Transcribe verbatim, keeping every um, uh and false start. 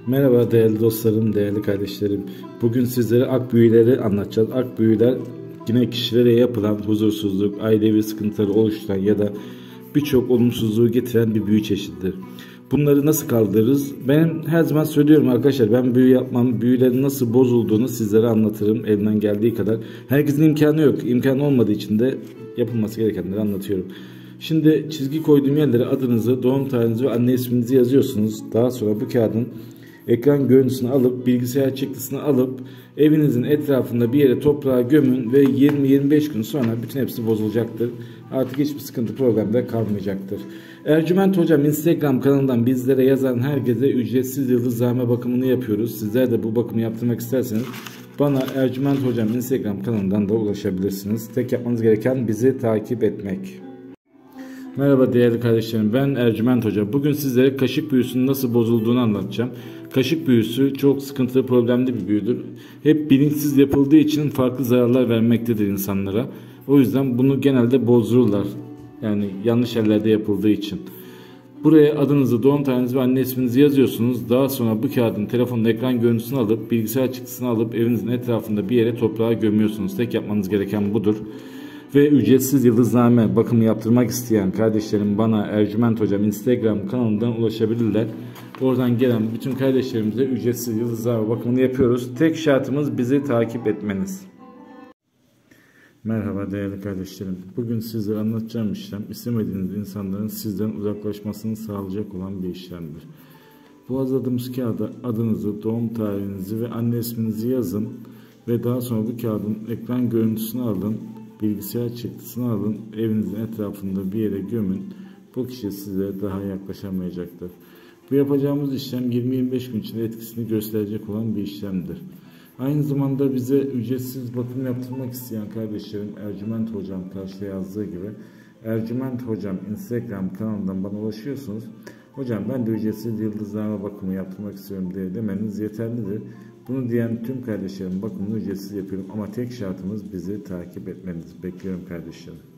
Merhaba değerli dostlarım, değerli kardeşlerim. Bugün sizlere ak büyüleri anlatacağız. Ak büyüler yine kişilere yapılan huzursuzluk, ailevi sıkıntıları oluşturan ya da birçok olumsuzluğu getiren bir büyü çeşididir. Bunları nasıl kaldırırız? Ben her zaman söylüyorum arkadaşlar, ben büyü yapmam, büyülerin nasıl bozulduğunu sizlere anlatırım elimden geldiği kadar. Herkesin imkanı yok, imkanı olmadığı için de yapılması gerekenleri anlatıyorum. Şimdi çizgi koyduğum yerlere adınızı, doğum tarihinizi ve anne isminizi yazıyorsunuz. Daha sonra bu kağıdın ekran görüntüsünü alıp, bilgisayar çıktısını alıp evinizin etrafında bir yere toprağa gömün ve yirmi yirmi beş gün sonra bütün hepsi bozulacaktır. Artık hiçbir sıkıntı, problem de kalmayacaktır. Ercüment Hocam Instagram kanalından bizlere yazan herkese ücretsiz yıldızlarma bakımını yapıyoruz. Sizler de bu bakımı yaptırmak isterseniz bana Ercüment Hocam Instagram kanalından da ulaşabilirsiniz. Tek yapmanız gereken bizi takip etmek. Merhaba değerli kardeşlerim, ben Ercüment Hoca. Bugün sizlere kaşık büyüsünün nasıl bozulduğunu anlatacağım. Kaşık büyüsü çok sıkıntılı, problemli bir büyüdür. Hep bilinçsiz yapıldığı için farklı zararlar vermektedir insanlara. O yüzden bunu genelde bozdururlar. Yani yanlış yerlerde yapıldığı için. Buraya adınızı, doğum tarihinizi ve anne isminizi yazıyorsunuz. Daha sonra bu kağıdın telefonun ekran görüntüsünü alıp, bilgisayar çıktısını alıp evinizin etrafında bir yere toprağa gömüyorsunuz. Tek yapmanız gereken budur. Ve ücretsiz yıldızname bakımı yaptırmak isteyen kardeşlerim bana Ercüment Hocam Instagram kanalından ulaşabilirler. Oradan gelen bütün kardeşlerimize ücretsiz yıldızname bakımını yapıyoruz. Tek şartımız bizi takip etmeniz. Merhaba değerli kardeşlerim. Bugün sizlere anlatacağım işlem istemediğiniz insanların sizden uzaklaşmasını sağlayacak olan bir işlemdir. Bu hazırladığımız kağıda adınızı, doğum tarihinizi ve anne isminizi yazın ve daha sonra bu kağıdın ekran görüntüsünü alın. Bilgisayar çıktısını alın, evinizin etrafında bir yere gömün. Bu kişi size daha yaklaşamayacaktır. Bu yapacağımız işlem yirmi yirmi beş gün içinde etkisini gösterecek olan bir işlemdir. Aynı zamanda bize ücretsiz bakım yaptırmak isteyen kardeşlerim Ercüment Hocam karşıda yazdığı gibi Ercüment Hocam Instagram kanalından bana ulaşıyorsunuz. Hocam ben de ücretsiz yıldızlarma bakımı yaptırmak istiyorum diye demeniz yeterlidir. Bunu diyen tüm kardeşlerim bakımını ücretsiz yapıyorum ama tek şartımız bizi takip etmeniz. Bekliyorum kardeşlerim.